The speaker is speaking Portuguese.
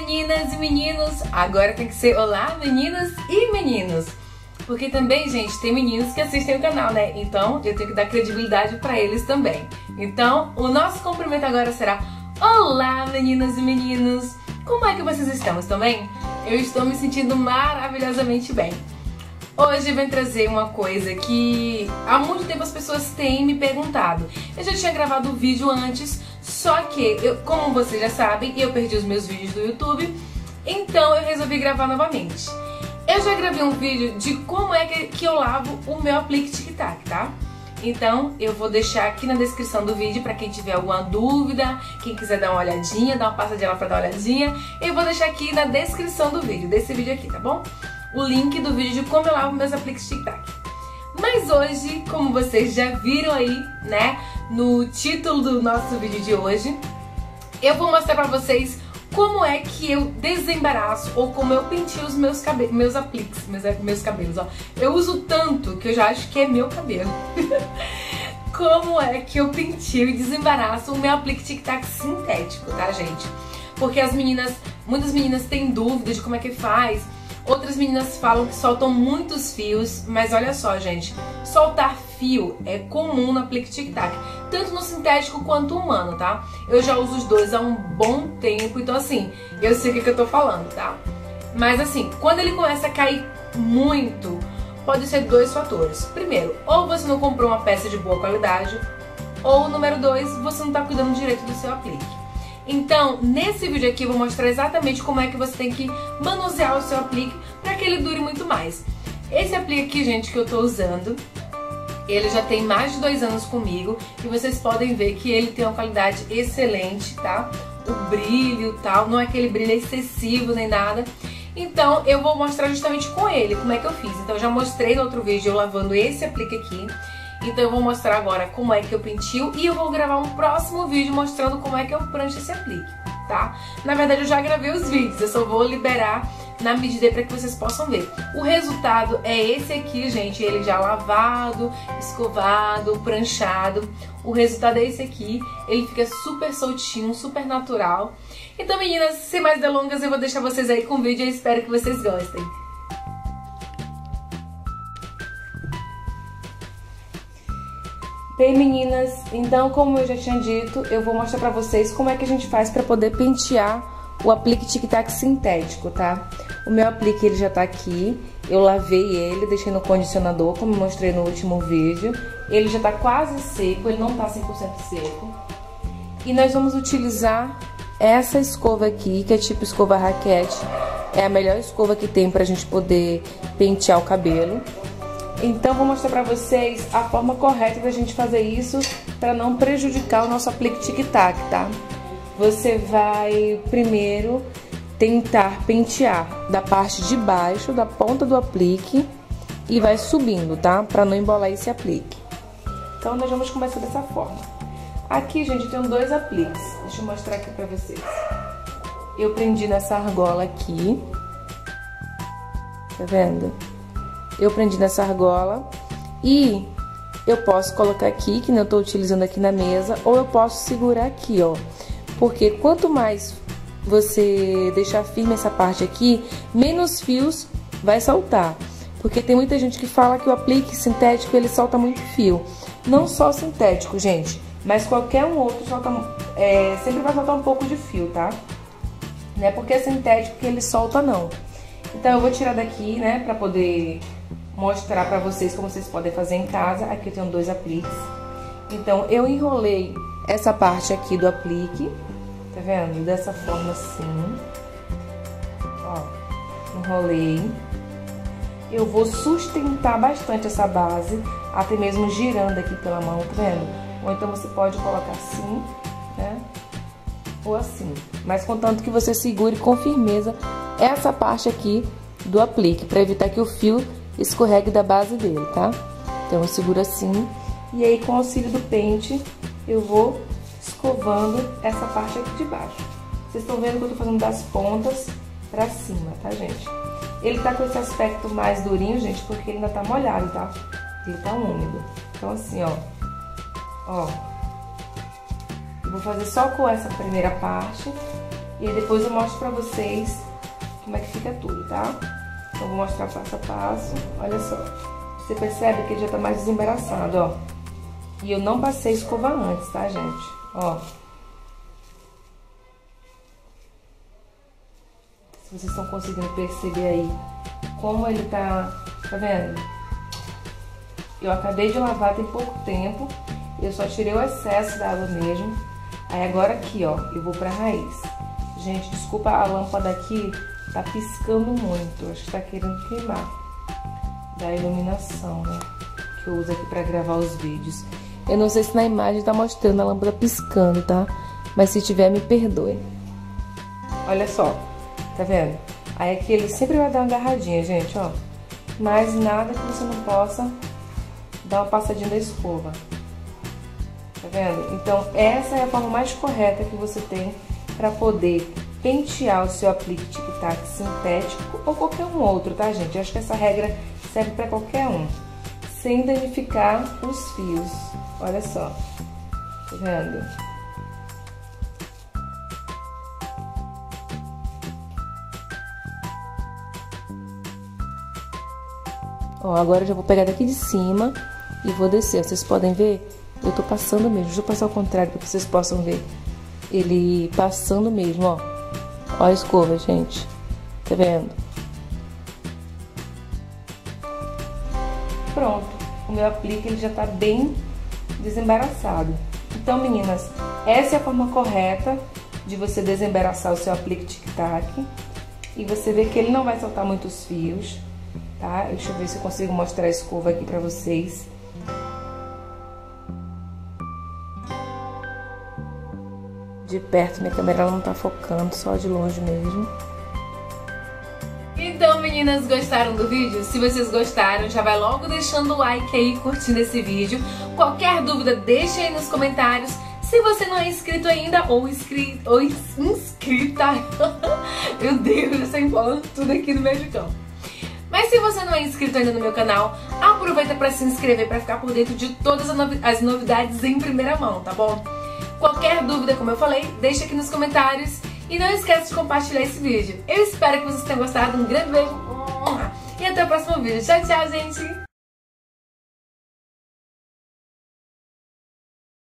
meninas e meninos! Agora tem que ser olá, meninas e meninos! Porque também, gente, tem meninos que assistem o canal, né? Então eu tenho que dar credibilidade pra eles também. Então, o nosso cumprimento agora será: olá, meninas e meninos! Como é que vocês estão? Estão bem? Eu estou me sentindo maravilhosamente bem. Hoje eu venho trazer uma coisa que há muito tempo as pessoas têm me perguntado. Eu já tinha gravado um vídeo antes, só que, como vocês já sabem, eu perdi os meus vídeos do YouTube, então eu resolvi gravar novamente. Eu já gravei um vídeo de como é que eu lavo o meu aplique tic-tac, tá? Então eu vou deixar aqui na descrição do vídeo pra quem tiver alguma dúvida, quem quiser dar uma olhadinha, dar uma passadinha lá pra dar uma olhadinha. Eu vou deixar aqui na descrição do vídeo, desse vídeo aqui, tá bom? O link do vídeo de como eu lavo meus apliques tic-tac. Mas hoje, como vocês já viram aí, né, no título do nosso vídeo de hoje, eu vou mostrar pra vocês como é que eu desembaraço ou como eu pentio os meus apliques, meus cabelos, ó. Eu uso tanto que eu já acho que é meu cabelo. Como é que eu pentio e desembaraço o meu aplique tic-tac sintético, tá, gente? Porque muitas meninas têm dúvida de como é que faz. Outras meninas falam que soltam muitos fios, mas olha só, gente, soltar fio é comum no aplique tic-tac, tanto no sintético quanto humano, tá? Eu já uso os dois há um bom tempo, então assim, eu sei o que eu tô falando, tá? Mas assim, quando ele começa a cair muito, pode ser dois fatores. Primeiro, ou você não comprou uma peça de boa qualidade, ou número dois, você não tá cuidando direito do seu aplique. Então, nesse vídeo aqui eu vou mostrar exatamente como é que você tem que manusear o seu aplique para que ele dure muito mais. Esse aplique aqui, gente, que eu tô usando, ele já tem mais de 2 anos comigo e vocês podem ver que ele tem uma qualidade excelente, tá? O brilho e tal, não é aquele brilho excessivo nem nada. Então, eu vou mostrar justamente com ele como é que eu fiz. Então, eu já mostrei no outro vídeo eu lavando esse aplique aqui. Então eu vou mostrar agora como é que eu pentio e eu vou gravar um próximo vídeo mostrando como é que eu prancho esse aplique, tá? Na verdade eu já gravei os vídeos, eu só vou liberar na medida para que vocês possam ver. O resultado é esse aqui, gente, ele já lavado, escovado, pranchado. O resultado é esse aqui, ele fica super soltinho, super natural. Então, meninas, sem mais delongas, eu vou deixar vocês aí com o vídeo e espero que vocês gostem. Bem, meninas, então como eu já tinha dito, eu vou mostrar pra vocês como é que a gente faz pra poder pentear o aplique tic-tac sintético, tá? O meu aplique, ele já tá aqui, eu lavei ele, deixei no condicionador, como eu mostrei no último vídeo. Ele já tá quase seco, ele não tá 100% seco. E nós vamos utilizar essa escova aqui, que é tipo escova raquete. É a melhor escova que tem pra gente poder pentear o cabelo. Então, vou mostrar pra vocês a forma correta da gente fazer isso para não prejudicar o nosso aplique tic-tac, tá? Você vai primeiro tentar pentear da parte de baixo, da ponta do aplique, e vai subindo, tá? Pra não embolar esse aplique. Então, nós vamos começar dessa forma. Aqui, gente, eu tenho 2 apliques. Deixa eu mostrar aqui pra vocês. Eu prendi nessa argola aqui. Tá vendo? Eu prendi nessa argola e eu posso colocar aqui, que não estou utilizando aqui na mesa, ou eu posso segurar aqui, ó. Porque quanto mais você deixar firme essa parte aqui, menos fios vai soltar. Porque tem muita gente que fala que o aplique sintético, ele solta muito fio. Não só o sintético, gente, mas qualquer um outro sempre vai soltar um pouco de fio, tá? Não é porque é sintético que ele solta, não. Então eu vou tirar daqui, né, pra poder mostrar pra vocês como vocês podem fazer em casa. Aqui eu tenho 2 apliques. Então, eu enrolei essa parte aqui do aplique, tá vendo? Dessa forma assim. Ó, enrolei. Eu vou sustentar bastante essa base, até mesmo girando aqui pela mão, tá vendo? Ou então você pode colocar assim, né? Ou assim. Mas contanto que você segure com firmeza essa parte aqui do aplique, pra evitar que o fio escorregue da base dele, tá? Então eu seguro assim e aí com o auxílio do pente eu vou escovando essa parte aqui de baixo. Vocês estão vendo que eu tô fazendo das pontas pra cima, tá, gente? Ele tá com esse aspecto mais durinho, gente, porque ele ainda tá molhado, tá? Ele tá úmido. Então assim, ó. Ó. Eu vou fazer só com essa primeira parte E aí depois eu mostro pra vocês como é que fica tudo, tá? Então vou mostrar passo a passo. Olha só. Você percebe que ele já tá mais desembaraçado, ó. E eu não passei escova antes, tá, gente? Ó. Se vocês estão conseguindo perceber aí como ele tá vendo? Eu acabei de lavar tem pouco tempo, eu só tirei o excesso da água mesmo. Aí agora aqui, ó, eu vou pra raiz. Gente, desculpa, a lâmpada aqui tá piscando muito, acho que tá querendo queimar da iluminação, né, que eu uso aqui pra gravar os vídeos. Eu não sei se na imagem tá mostrando a lâmpada piscando, tá? Mas se tiver, me perdoe. Olha só, tá vendo? Aí aqui ele sempre vai dar uma agarradinha, gente, ó. Mas nada que você não possa dar uma passadinha da escova. Tá vendo? Então, essa é a forma mais correta que você tem para poder pentear o seu aplique tic-tac sintético ou qualquer um outro, tá, gente? Eu acho que essa regra serve para qualquer um, sem danificar os fios. Olha só. Tá vendo? Ó, agora eu já vou pegar daqui de cima e vou descer. Vocês podem ver? Eu tô passando mesmo. Deixa eu passar ao contrário para que vocês possam ver. Ele passando mesmo, ó. Ó a escova, gente. Tá vendo? Pronto. O meu aplique ele já tá bem desembaraçado. Então, meninas, essa é a forma correta de você desembaraçar o seu aplique tic-tac. E você vê que ele não vai soltar muitos fios. Tá? Deixa eu ver se eu consigo mostrar a escova aqui pra vocês. De perto, minha câmera ela não tá focando, só de longe mesmo. Então, meninas, gostaram do vídeo? Se vocês gostaram, já vai logo deixando o like aí, curtindo esse vídeo. Qualquer dúvida, deixa aí nos comentários. Se você não é inscrito ainda, ou inscrita... Meu Deus, eu estou embolando tudo aqui no Mexicão. Mas se você não é inscrito ainda no meu canal, aproveita para se inscrever para ficar por dentro de todas as novidades em primeira mão, tá bom? Qualquer dúvida, como eu falei, deixa aqui nos comentários e não esquece de compartilhar esse vídeo. Eu espero que vocês tenham gostado, um grande beijo e até o próximo vídeo. Tchau, tchau, gente!